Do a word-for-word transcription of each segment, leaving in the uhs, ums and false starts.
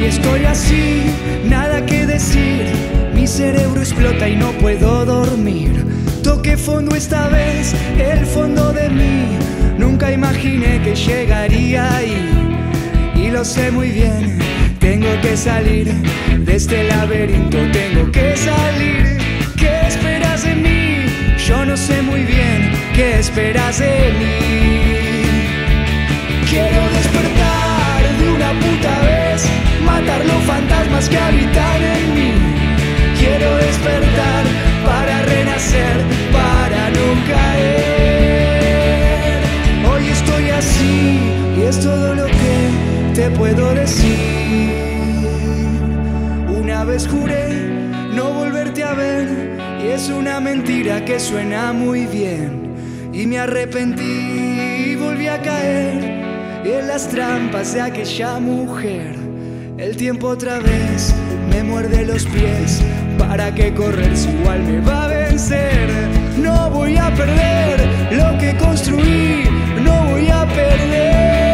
estoy así, nada que decir. Mi cerebro explota y no puedo dormir. Toqué fondo esta vez, el fondo de mí. Nunca imaginé que llegaría ahí. Y lo sé muy bien, tengo que salir de este laberinto, tengo que salir. ¿Qué esperas de mí? Yo no sé muy bien qué esperas de mí. Quiero despertar de una puta vez, matar los fantasmas que habitan en mí. Quiero despertar para renacer, para no caer. Hoy estoy así y es todo lo que te puedo decir. Una vez juré no volverte a ver y es una mentira que suena muy bien. Y me arrepentí y volví a caer en las trampas de aquella mujer. El tiempo otra vez me muerde los pies. ¿Para qué correr si igual me va a vencer? No voy a perder lo que construí, no voy a perder.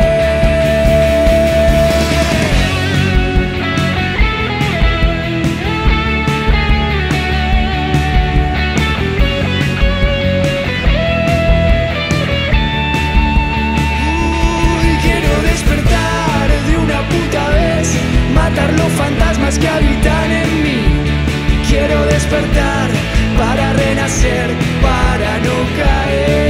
Matar los fantasmas que habitan en mí. Quiero despertar para renacer, para no caer.